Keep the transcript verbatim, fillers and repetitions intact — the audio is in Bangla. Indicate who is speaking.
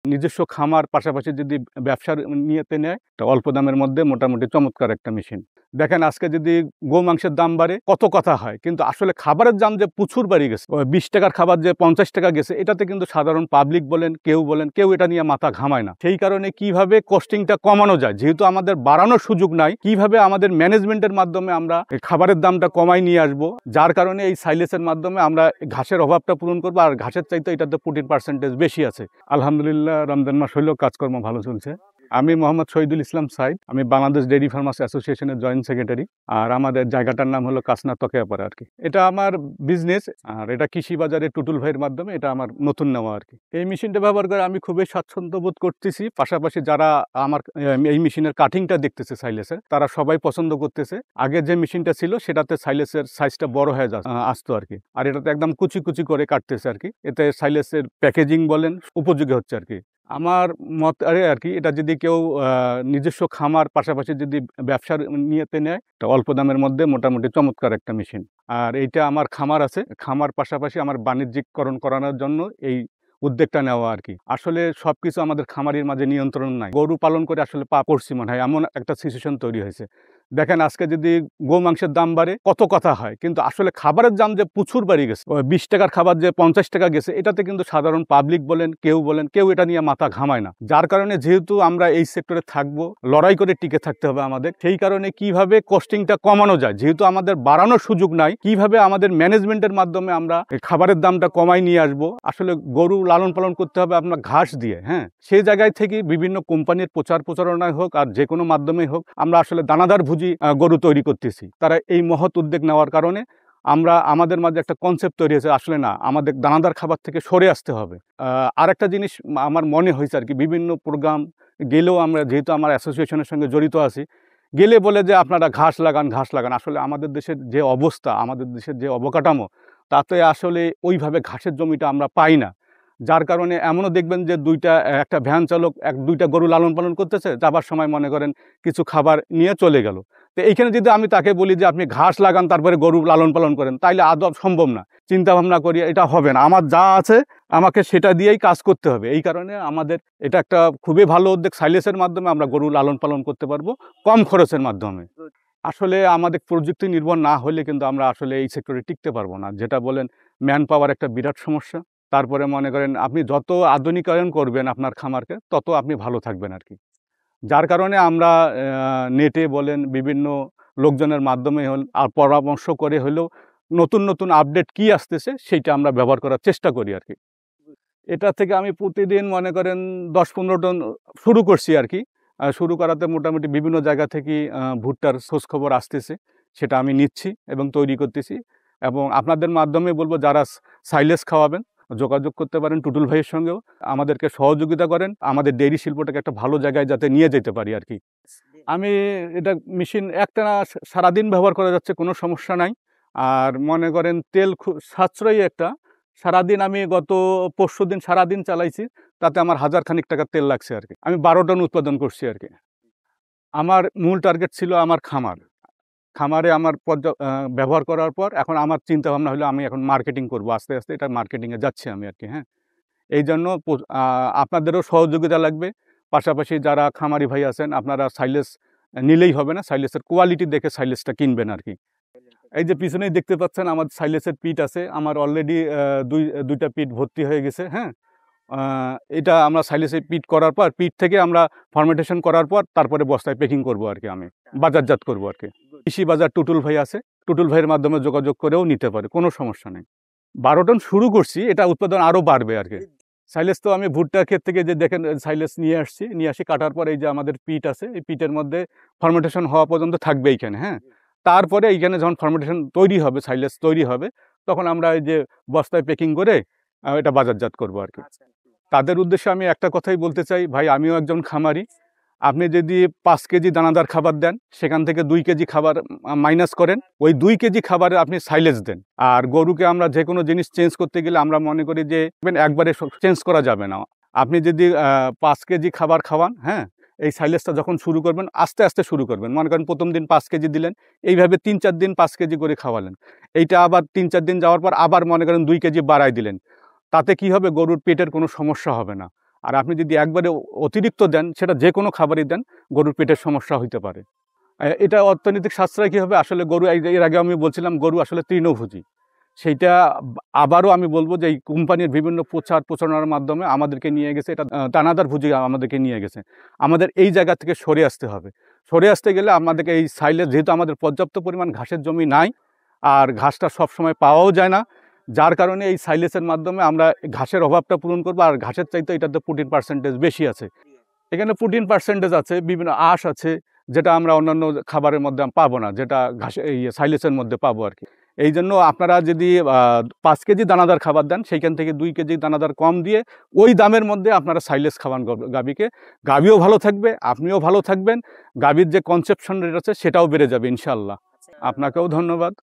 Speaker 1: নিজস্ব খামার পাশাপাশি যদি ব্যবসার নিয়েতে নেয়, তো অল্প দামের মধ্যে মোটামুটি চমৎকার একটা মেশিন। দেখেন আজকে যদি গোমাংসের দাম বাড়ে কত কথা হয়, কিন্তু আসলে খাবারের দাম যে প্রচুর বাড়ি গেছে, বিশ টাকার খাবার যে পঞ্চাশ টাকা গেছে, এটাতে কিন্তু সাধারণ পাবলিক বলেন কেউ বলেন কেউ এটা নিয়ে মাথা ঘামায় না। সেই কারণে কিভাবে কস্টিংটা কমানো যায়, যেহেতু আমাদের বাড়ানোর সুযোগ নাই, কিভাবে আমাদের ম্যানেজমেন্টের মাধ্যমে আমরা খাবারের দামটা কমাই নিয়ে আসবো, যার কারণে এই সাইলেসের মাধ্যমে আমরা ঘাসের অভাবটা পূরণ করবো। আর ঘাসের চাইতে এটাতে প্রোটিন পার্সেন্টেজ বেশি আছে। আলহামদুলিল্লাহ, রমজান মাস হইলেও কাজকর্ম ভালো চলছে। আমি মোহাম্মদ শহীদুল ইসলাম সাইদ, আমি বাংলাদেশ ডেইরি ফার্মার্স অ্যাসোসিয়েশনের জয়েন্ট সেক্রেটারি। আর আমাদের জায়গাটার নাম হলো কাসনা তকেয়াপাড়া আর কি। এটা আমার বিজনেস, আর এটা কৃষি বাজারে টুটুল ভাইয়ের মাধ্যমে এটা আমার নতুন নেওয়া আর কি। এই মেশিনটা ব্যবহার করে আমি খুবই স্বাচ্ছন্দ্য বোধ করতেছি। পাশাপাশি যারা আমার এই মেশিনের কাটিংটা দেখতেছে সাইলেসের, তারা সবাই পছন্দ করতেছে। আগে যে মেশিনটা ছিল সেটাতে সাইলেসের সাইজটা বড় হয়ে যা আসতো আর কি, আর এটাতে একদম কুচি কুচি করে কাটতেছে আর কি। এতে সাইলেসের প্যাকেজিং বলেন উপযোগী হচ্ছে আর কি। আমার মত আরে আর কি, এটা যদি কেউ নিজস্ব খামার পাশাপাশি যদি ব্যবসার নিয়েতে নেয়, তো অল্প দামের মধ্যে মোটামুটি চমৎকার একটা মেশিন। আর এইটা আমার খামার আছে, খামার পাশাপাশি আমার বাণিজ্যিকরণ করানোর জন্য এই উদ্যোগটা নেওয়া আর কি। আসলে সবকিছু আমাদের খামারির মাঝে নিয়ন্ত্রণ নাই, গরু পালন করে আসলে পা পড়ছি মনে হয়, এমন একটা সিচুয়েশন তৈরি হয়েছে। দেখেন আজকে যদি গোমাংসের দাম বাড়ে কত কথা হয়, কিন্তু আসলে খাবারের দাম যে প্রচুর বাড়ি গেছে, বিশ টাকার খাবার যে পঞ্চাশ টাকা গেছে, এটাতে কিন্তু সাধারণ পাবলিক বলেন কেউ বলেন কেউ এটা নিয়ে মাথা ঘামায় না। যার কারণে যেহেতু আমরা এই সেক্টরে থাকবো, লড়াই করে টিকে থাকতে হবে আমাদের। সেই কারণে কিভাবে কস্টিংটা কমানো যায়, যেহেতু আমাদের বাড়ানোর সুযোগ নাই, কিভাবে আমাদের ম্যানেজমেন্টের মাধ্যমে আমরা খাবারের দামটা কমাই নিয়ে আসবো। আসলে গরু লালন পালন করতে হবে আপনার ঘাস দিয়ে, হ্যাঁ। সেই জায়গায় থেকে বিভিন্ন কোম্পানির প্রচার প্রচারণায় হোক আর যে কোনো মাধ্যমে হোক, আমরা আসলে দানাদার ভুজি গরু তৈরি করতেছি। তারা এই মহৎ উদ্যোগ নেওয়ার কারণে আমরা আমাদের মাঝে একটা কনসেপ্ট তৈরি হয়েছে, আসলে না, আমাদের দানাদার খাবার থেকে সরে আসতে হবে। আর একটা জিনিস আমার মনে হয়েছে আর কি, বিভিন্ন প্রোগ্রাম গেলেও আমরা যেহেতু আমার অ্যাসোসিয়েশনের সঙ্গে জড়িত আছি, গেলে বলে যে আপনারা ঘাস লাগান ঘাস লাগান। আসলে আমাদের দেশের যে অবস্থা, আমাদের দেশের যে অবকাঠামো, তাতে আসলে ওইভাবে ঘাসের জমিটা আমরা পাই না। যার কারণে এমনও দেখবেন যে দুইটা একটা ভ্যান চালক এক দুইটা গরু লালন পালন করতেছে, যাবার সময় মনে করেন কিছু খাবার নিয়ে চলে গেল। তো এইখানে যদি আমি তাকে বলি যে আপনি ঘাস লাগান তারপরে গরু লালন পালন করেন, তাইলে আদৌ সম্ভব না। চিন্তা ভাবনা করি এটা হবে না, আমার যা আছে আমাকে সেটা দিয়েই কাজ করতে হবে। এই কারণে আমাদের এটা একটা খুবই ভালো উদ্যোগ, সাইলেসের মাধ্যমে আমরা গরু লালন পালন করতে পারবো কম খরচের মাধ্যমে। আসলে আমাদের প্রযুক্তি নির্ভর না হলে কিন্তু আমরা আসলে এই সেক্টরে টিকতে পারবো না। যেটা বলেন ম্যান পাওয়ার একটা বিরাট সমস্যা। তারপরে মনে করেন আপনি যত আধুনিকায়ন করবেন আপনার খামারকে, তত আপনি ভালো থাকবেন আর কি। যার কারণে আমরা নেটে বলেন বিভিন্ন লোকজনের মাধ্যমে হল আর পরামর্শ করে হলেও নতুন নতুন আপডেট কি আসতেছে সেইটা আমরা ব্যবহার করার চেষ্টা করি আর কি। এটা থেকে আমি প্রতিদিন মনে করেন দশ পনেরো টন শুরু করছি আর কি। শুরু করাতে মোটামুটি বিভিন্ন জায়গা থেকে ভুট্টার খোঁজ খবর আসতেছে, সেটা আমি নিচ্ছি এবং তৈরি করতেছি। এবং আপনাদের মাধ্যমে বলবো যারা সাইলেস খাওয়াবেন যোগাযোগ করতে পারেন টুটুল ভাইয়ের সঙ্গেও, আমাদেরকে সহযোগিতা করেন আমাদের ডেইরি শিল্পটাকে একটা ভালো জায়গায় যাতে নিয়ে যেতে পারি আর কি। আমি এটা মেশিন একটা সারাদিন ব্যবহার করা যাচ্ছে, কোনো সমস্যা নাই। আর মনে করেন তেল খুব সাশ্রয়ী একটা, সারাদিন আমি গত পরশু দিন সারাদিন চালাইছি, তাতে আমার হাজার খানিক টাকা তেল লাগছে আর কি। আমি বারো টন উৎপাদন করছি আর কি। আমার মূল টার্গেট ছিল আমার খামার, খামারে আমার ব্যবহার করার পর এখন আমার চিন্তা ভাবনা হলো আমি এখন মার্কেটিং করব, আস্তে আস্তে এটা মার্কেটিংয়ে যাচ্ছি আমি আর কি। হ্যাঁ, এই জন্য আপনাদেরও সহযোগিতা লাগবে। পাশাপাশি যারা খামারি ভাই আছেন, আপনারা সাইলেস নিলেই হবে না, সাইলেসের কোয়ালিটি দেখে সাইলেসটা কিনবেন আর কি। এই যে পিছনেই দেখতে পাচ্ছেন আমার সাইলেসের পিট আছে, আমার অলরেডি দুই দুইটা পিট ভর্তি হয়ে গেছে। হ্যাঁ, এটা আমরা সাইলেসের পিট করার পর, পিট থেকে আমরা ফার্মেন্টেশন করার পর তারপরে বস্তায় প্যাকিং করব আর কি, আমি বাজারজাত করব আর কি। কৃষি বাজার টুটুল ভাই আছে, টুটুল ভাইয়ের মাধ্যমে যোগাযোগ করেও নিতে পারে, কোনো সমস্যা নেই। বারো টন শুরু করছি, এটা উৎপাদন আরও বাড়বে আর কি। সাইলেস তো আমি ভুট্টার ক্ষেত থেকে যে দেখেন সাইলেস নিয়ে আসছি, নিয়ে আসি কাটার পর এই যে আমাদের পিট আছে, এই পিটের মধ্যে ফার্মেন্টেশন হওয়া পর্যন্ত থাকবে এইখানে। হ্যাঁ, তারপরে এইখানে যখন ফার্মেন্টেশন তৈরি হবে, সাইলেস তৈরি হবে, তখন আমরা এই যে বস্তায় প্যাকিং করে এটা বাজারজাত করবো আর কি। তাদের উদ্দেশ্যে আমি একটা কথাই বলতে চাই, ভাই আমিও একজন খামারি। আপনি যদি পাঁচ কেজি দানাদার খাবার দেন, সেখান থেকে দুই কেজি খাবার মাইনাস করেন, ওই দুই কেজি খাবারে আপনি সাইলেজ দেন। আর গরুকে আমরা যে কোনো জিনিস চেঞ্জ করতে গেলে আমরা মনে করি যে একবারে চেঞ্জ করা যাবে না। আপনি যদি পাঁচ কেজি খাবার খাওয়ান, হ্যাঁ, এই সাইলেজটা যখন শুরু করবেন আস্তে আস্তে শুরু করবেন। মনে করেন প্রথম দিন পাঁচ কেজি দিলেন, এইভাবে তিন চার দিন পাঁচ কেজি করে খাওয়ালেন, এইটা আবার তিন চার দিন যাওয়ার পর আবার মনে করেন দুই কেজি বাড়াই দিলেন। তাতে কি হবে, গরুর পেটের কোনো সমস্যা হবে না। আর আপনি যদি একবারে অতিরিক্ত দেন, সেটা যে কোনো খাবারই দেন, গরুর পেটের সমস্যা হইতে পারে। এটা অর্থনৈতিক সাশ্রয় কী হবে, আসলে গরু, এর আগে আমি বলছিলাম গরু আসলে তৃণভোজী। সেইটা আবারও আমি বলবো যে এই কোম্পানির বিভিন্ন প্রচার প্রচারণার মাধ্যমে আমাদেরকে নিয়ে গেছে, এটা দানাদার ভুজি আমাদেরকে নিয়ে গেছে। আমাদের এই জায়গা থেকে সরে আসতে হবে। সরে আসতে গেলে আমাদেরকে এই সাইলেজ, যেহেতু আমাদের পর্যাপ্ত পরিমাণ ঘাসের জমি নাই, আর ঘাসটা সবসময় পাওয়াও যায় না, যার কারণে এই সাইলেজের মাধ্যমে আমরা ঘাসের অভাবটা পূরণ করবো। আর ঘাসের চাইতে এটাতে প্রোটিন পার্সেন্টেজ বেশি আছে। এখানে প্রোটিন পার্সেন্টেজ আছে, বিভিন্ন আঁশ আছে, যেটা আমরা অন্যান্য খাবারের মধ্যে পাবো না, যেটা ঘাসে এই সাইলেজের মধ্যে পাবো আর কি। এই জন্য আপনারা যদি পাঁচ কেজি দানাদার খাবার দেন, সেইখান থেকে দুই কেজি দানাদার কম দিয়ে ওই দামের মধ্যে আপনারা সাইলেজ খাওয়ান গাভীকে। গাভীও ভালো থাকবে, আপনিও ভালো থাকবেন, গাভীর যে কনসেপশন রেট আছে সেটাও বেড়ে যাবে ইনশাল্লাহ। আপনাকেও ধন্যবাদ।